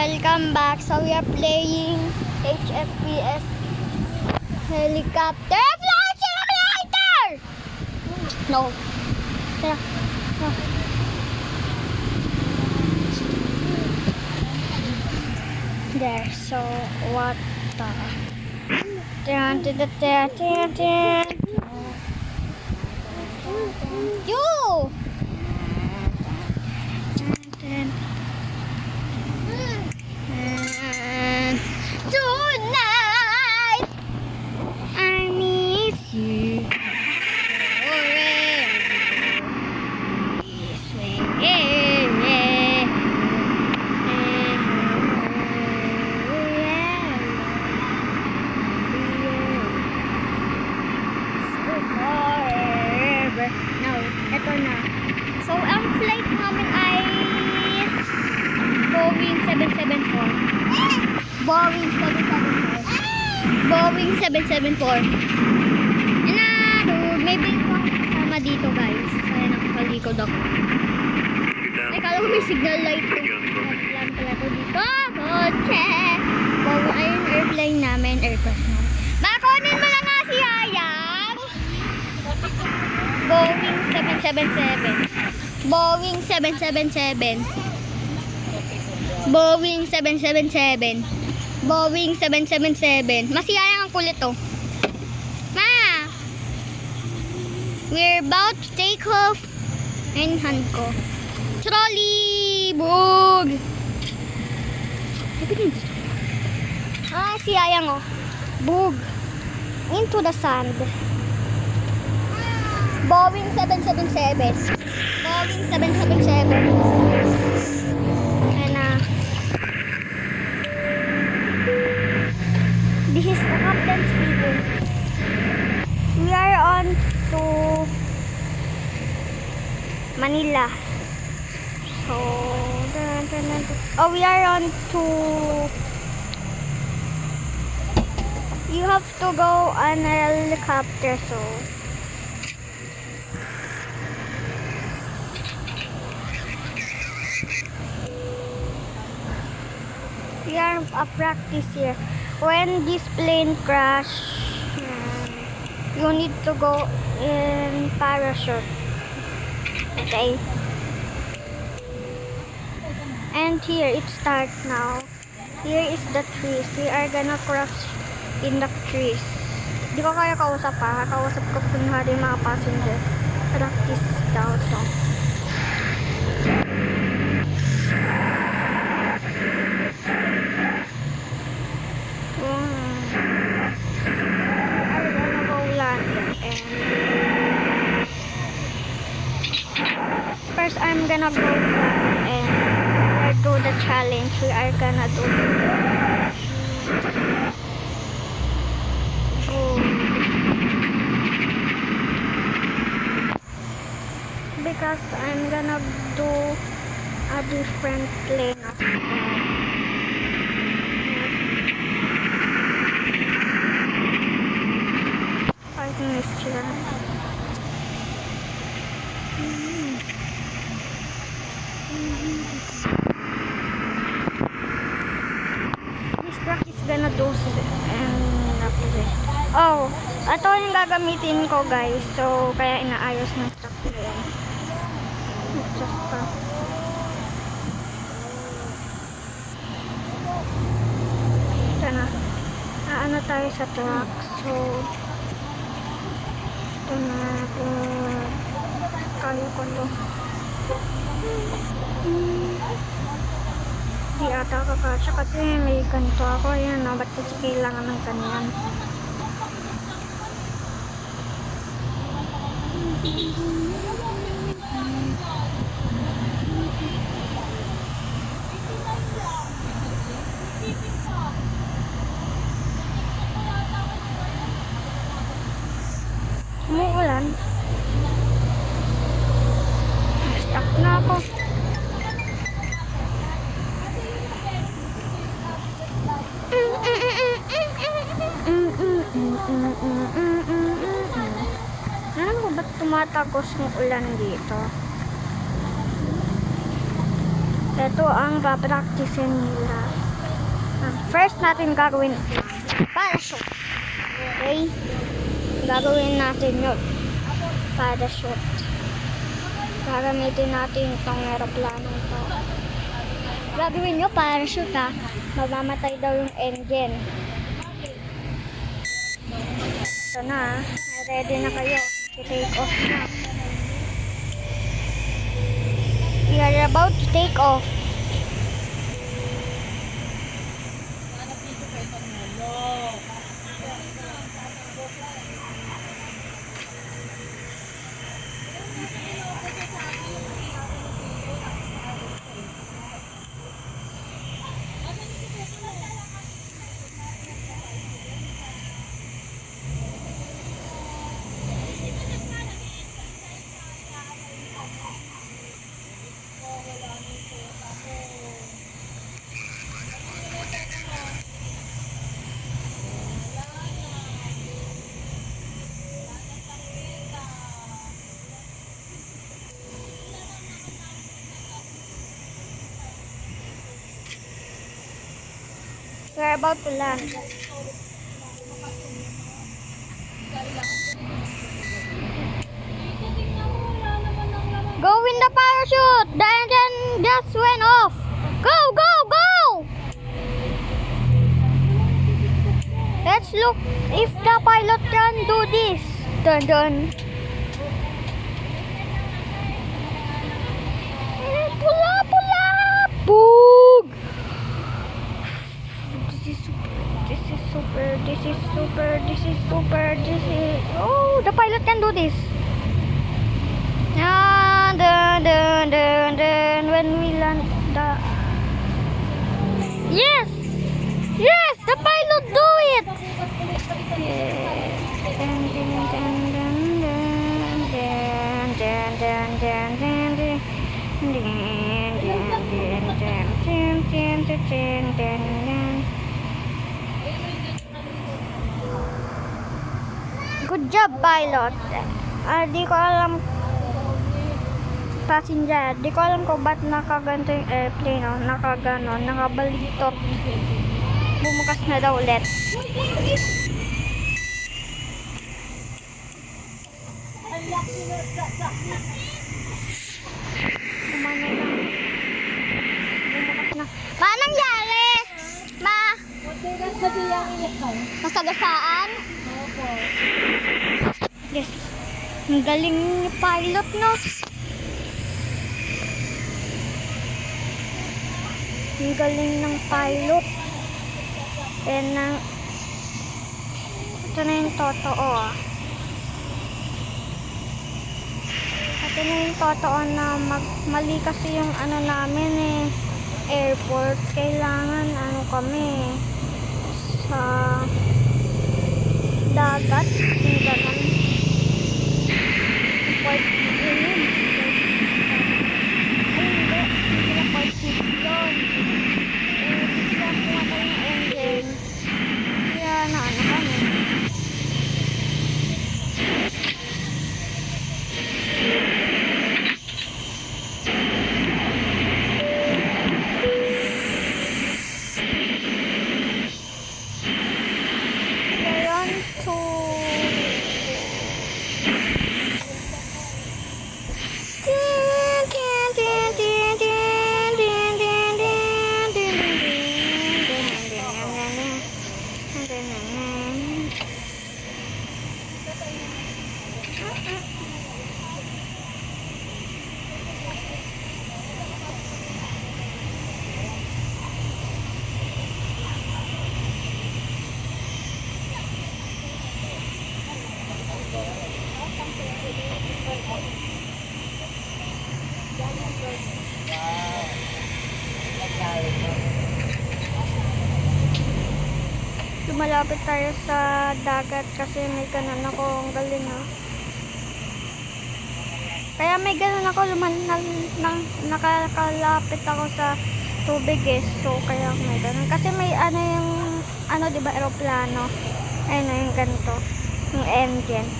welcome back. So we are playing HFPS helicopter flight simulator. No. Tara. No. There. So what the? You. Tonight I miss you forever. This way. Forever. No, eto na. So ang flight namin ay Boeing 774. Boeing 774. Boeing 774. And may big kasama dito, guys. Kaya nakakalikod ako. Ay, kala ko may signal light ko. Lang pala to dito. Kotse. Boeing, ayun, airplane namin. Aircraft namin. Bakunin mo lang nga si Hayang. Boeing 777. Boeing 777. Boeing 777. Boeing 777. Masiyayang ang kulit to. Ma! We're about to take off. Ayun hand ko. Trolley! Bug! Ah, siyayang oh. Bug! Into the sand. Boeing 777. Boeing 777. This is the captain's video. We are on to Manila. So, we are on to. You have to go on a helicopter. So, we are a practice here. When this plane crash, you need to go in parachute. Okay. And here it starts now. Here is the trees. We are gonna cross in the trees. Di ko kaya kausap pa. Kausap ko kunwari mga passenger. Practice daw to. First, I'm gonna go and do the challenge. We are gonna do because I'm gonna do a different plane of 5 minutes here. Gonna do oh, ito yung gagamitin ko, guys. So, kaya inaayos ng stock ko yan. Just pa. Ito na. Ano tayo sa truck. So, ito na. Kaya ko to. Di ata kakasya kasi may ganito ako. Ayan o, ba't kasi kailangan ng kanyan? Umuulan. Stuck na ako. Alam ko ba't tumatagos ng ulan dito? Ito ang papracticein nila. First natin gagawin parachute. Okay? Gagawin natin yun. Parachute. Gagamitin natin itong aeroplanong to. Gagawin nyo parachute ha. Mamamatay daw yung engine. Ito na. Ready na kayo. I-take off na. We are about to take off. We're about to land. Go in the parachute. The engine just went off. Go, go, go! Let's look if the pilot can do this. Dun dun. Pula, pula! Boog! This is super. Oh, the pilot can do this. Dun, when we land the... Yes, the pilot do it. Good job, pilot. Di ko alam, passenger, di ko alam kung ba't nakaganto yung airplane, no? Nakaganon, nakabaligtot. Bumukas na daw ulit. Umano lang. Bumukas na. Ma, anong nangyari? Ma? Masagasaan? Yes. Ang galing ni pilot, no? Ang galing ng pilot. Ito na yung totoo. Ito na yung totoo na mali kasi yung ano namin airport. Kailangan kami sa dagat. Yung ganun. Port City yun. Ay, hindi na Port City yun. Bigyan ko ako yung engine. Kaya kami. Lumalapit tayo sa dagat kasi may ganun ako. Ang galing, ha? Kaya may ganun ako. Nakakalapit ako sa tubig, so kaya may ganun. Kasi may diba, aeroplano. Ayun, yung ganito. Yung engine.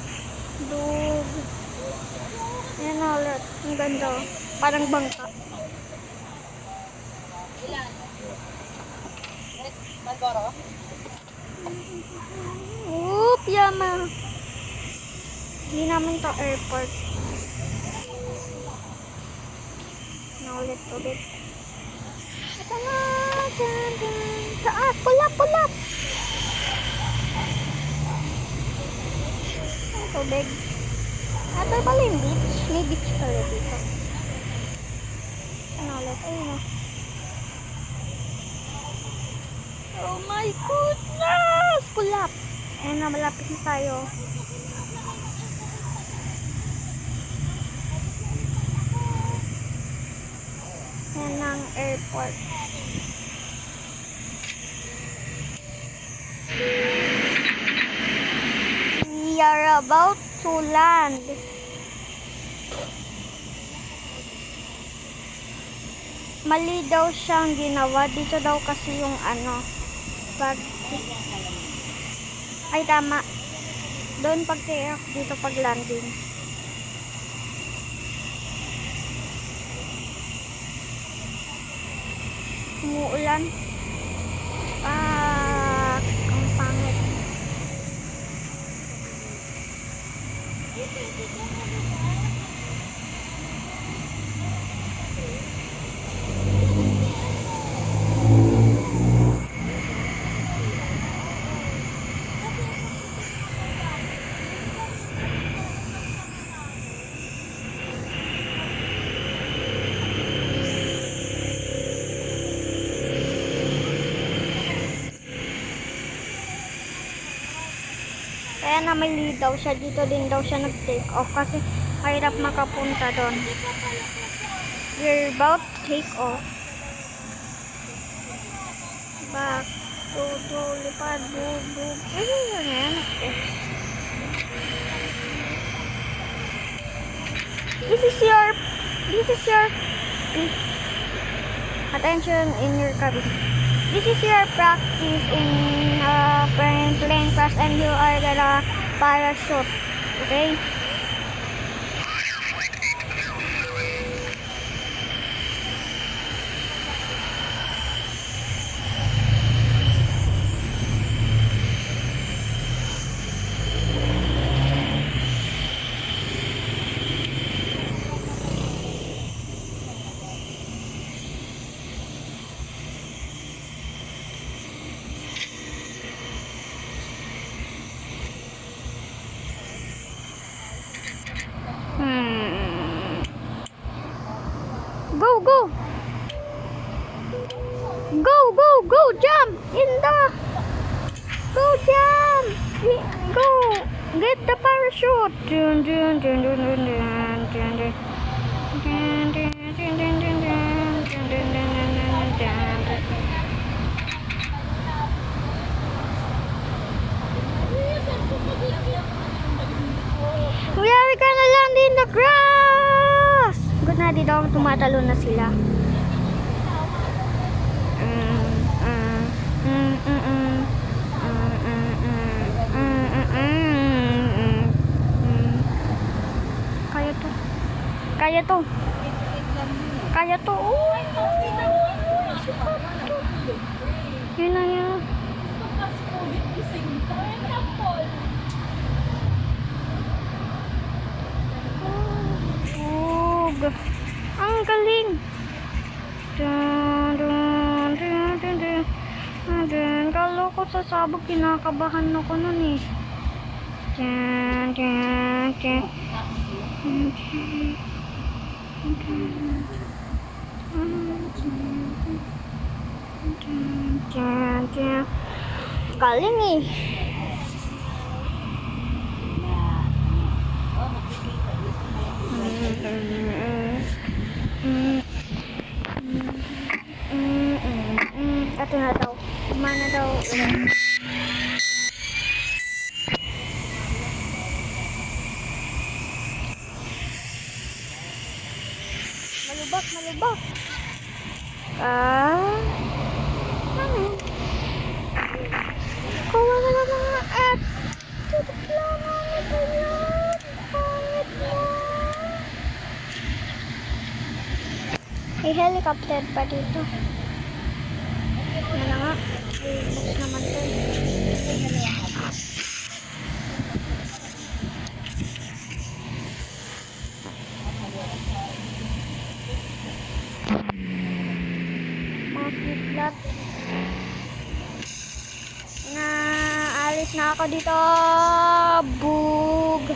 Dug. Ayan ulit. Ang ganda. Parang bangka. Oop, yama. Hindi namin to airport. Ulit. Ito na. Taas, pulap. Ang tubig. Ito pala yung beach. May beach pala dito. Ano ulit? Ayun o. Oh my goodness! Pulap. Ayan na, malapit na tayo. Yan ang airport. We are about to land. Mali daw siyang ginawa. Dito daw kasi yung ano. Pag... Ay, tama. Doon pag take off, dito pag landing. Umuulan. Ang pangit. Kaya na may lead daw siya. Dito din daw siya nag-take off kasi mahirap makapunta doon. We're about to take off. Back to lipad, bug. Ayan. This is your attention in your cabin. This is your practice in plane crash and you are gonna parachute. Okay? Go, jump in the, go jump, go, get the parachute. We are gonna land in the grass. Good na, di daw tumatalo na sila. Kaya to. Yun na yun. Ang galing. Kalo ko sa sabog, kinakabahan ako nun eh. Galing eh. Ito na daw. Mana daw. Malubak. Ano? Kuha na lang mga at. Tutok lang ito yan. Pangit mo. May helicopter pa dito. Yan na nga. Bus naman to. Mga kidlat. Alis na ako dito. Bug.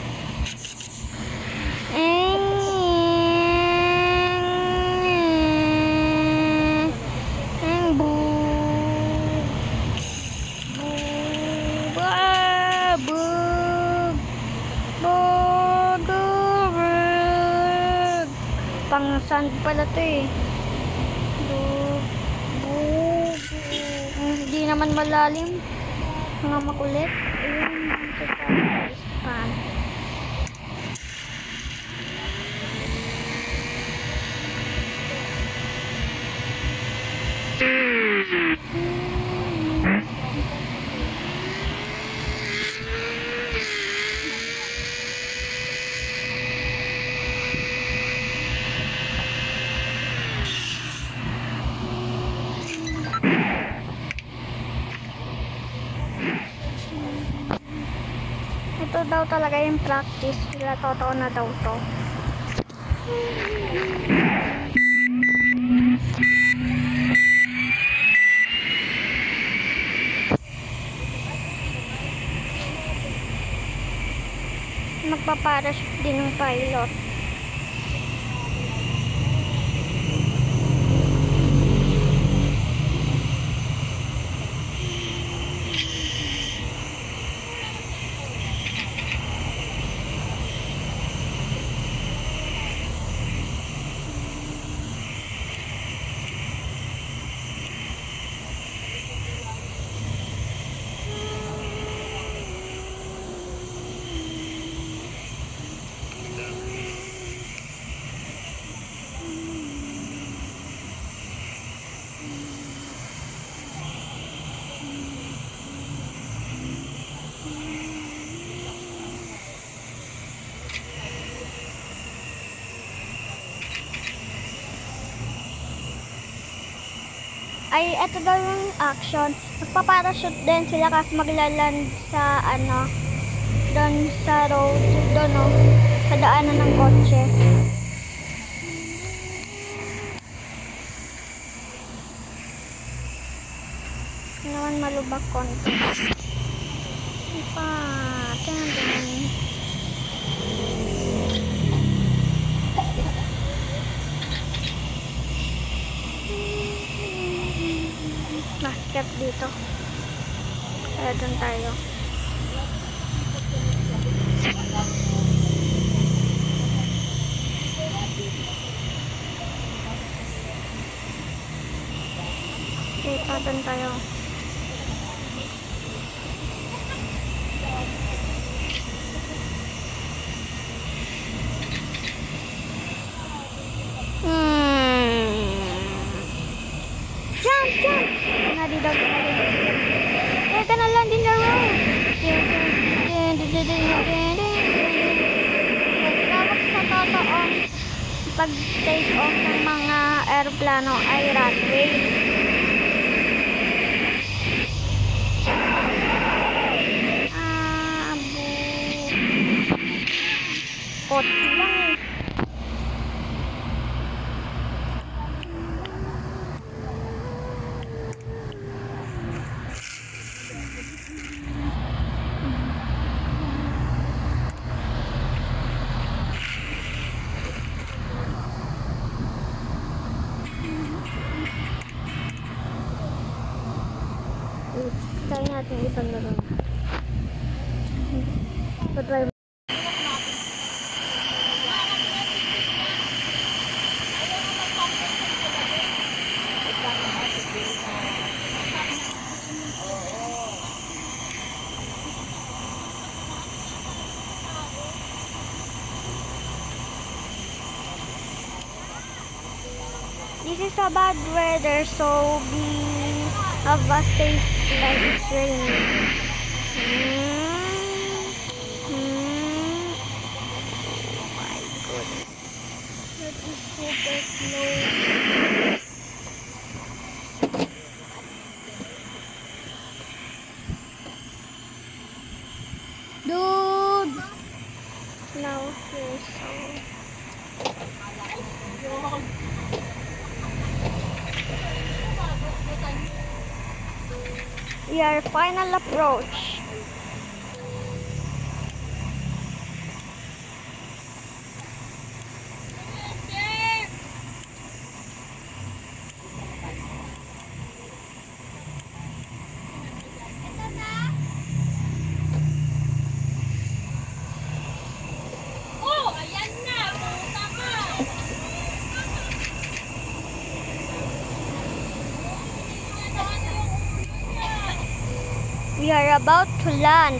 Pang sand pala to eh. Hindi naman malalim. Mga makulit. Ayun, pan. Ito daw talaga yung practice. Sila totoo na daw to. Magpaparachute din ng pilot. Ay, ito daw yung action. Magpaparachute din sila kasi maglaland sa ano, doon sa road, doon no, sa daanan ng kotse. Naman malubak konti. Pa, tingnan. Basket dito. Kaya doon tayo. Dito, doon tayo. Jump! Nadidog. Eka na lang din na road. Tawag sa totoong pag-take off ng mga aeroplano ay runway. Kotse lang eh. Try natin isang laro. Pa-drive. This is a bad weather, so have a safe flight. It's raining. Oh my goodness. That is super slow. We are final approach. We are about to land.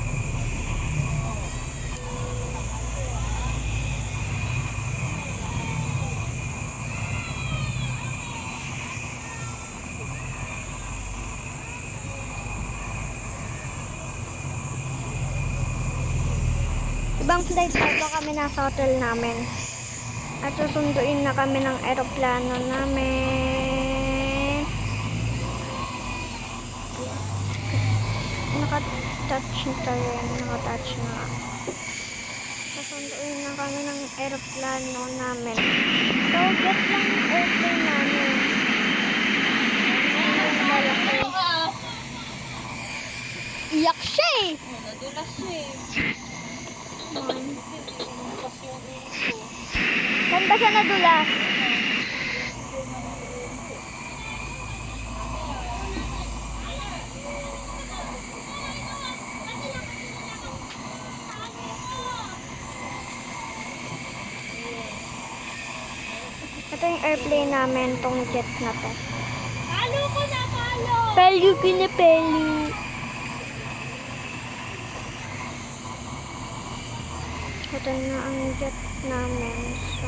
Ibang flight bago kami nasa hotel namin. At susunduin na kami ng aeroplano namin. Naka-touch na tayo. Naka-touch na. Susunduin na kami ng aeroplano namin. So, get lang yung airplane namin. Iyak siya eh. Nadulas siya eh. Saan ba siya nadulas? Ito yung airplane namin, tong jet na to. Palo ko na, palo! Pelyu pinipelyu. Ito na ang jet namin. So,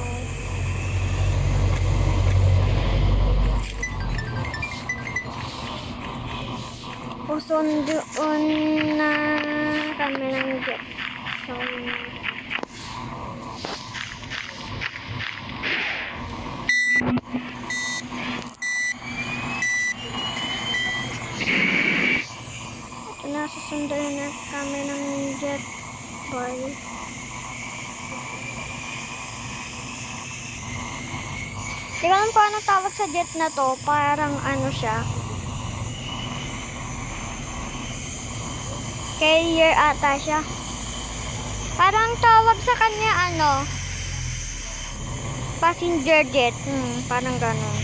susunduin na kami ng jet. So, ito na, susunduin na kami ng jet. Boy. Di ko alam paano tawag sa jet na to. Parang ano siya. Carrier ata siya. Parang tawag sa kanya ano. Passenger jet. Parang ganun.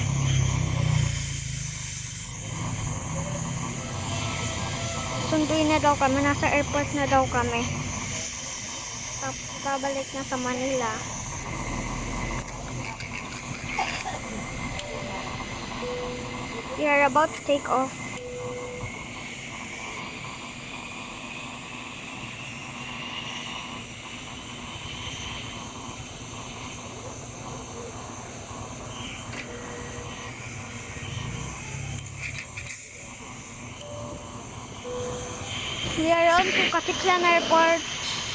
Sunduin na daw kami. Nasa airport na daw kami. Tapos babalik na sa Manila. We are about to take off. We are on to Katiklan Airport.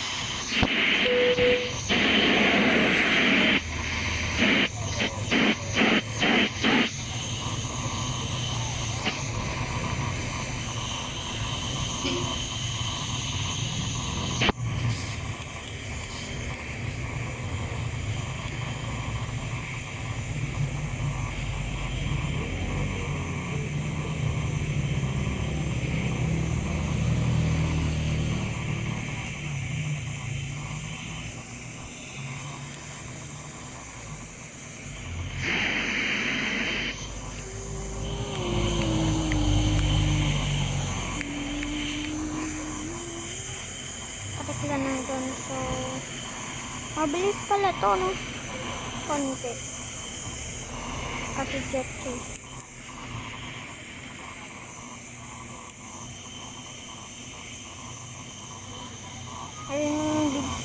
Katiklan na doon. So, mabilis pala to, no? Konti. Kasi jet ski. Ayun yung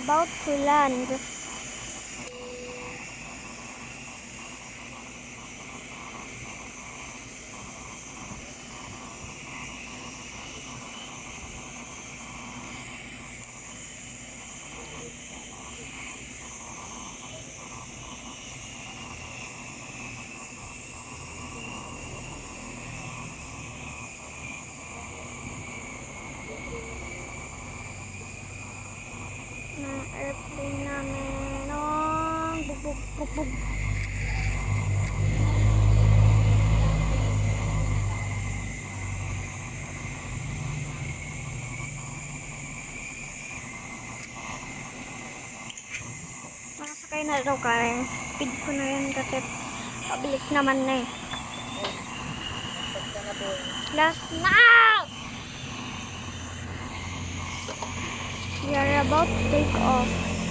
about to land. Na airplane namin. Oh, bubog, bubog. Makasakay na daw kaya. Speed ko na yun kasi pabilis naman na eh. Last na! We are about to take off.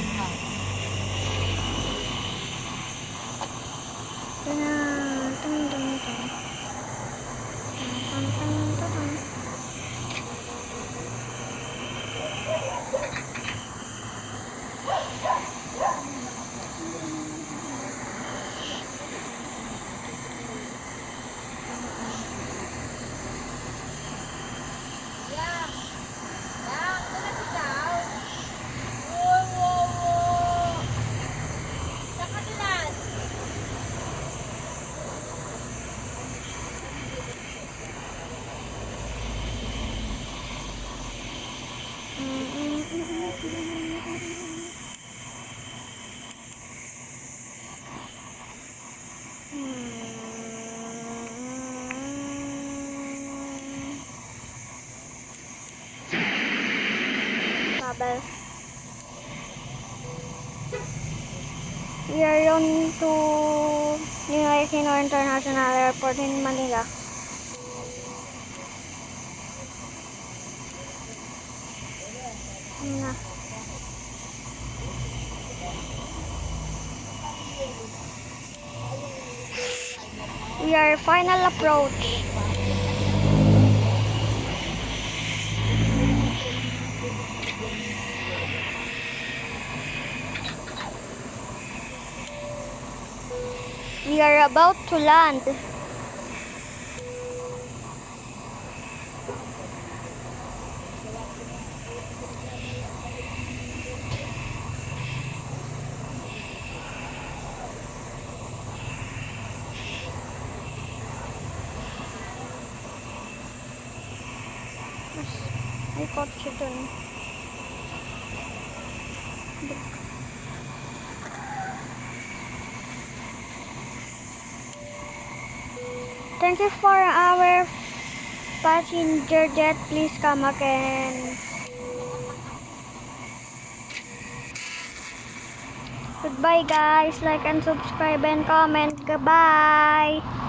We are on to Ninoy International Airport in Manila. Na. We are final approach. We are about to land. May kotse dun. Thank you for our passenger jet. Please come again. Goodbye guys. Like and subscribe and comment. Goodbye.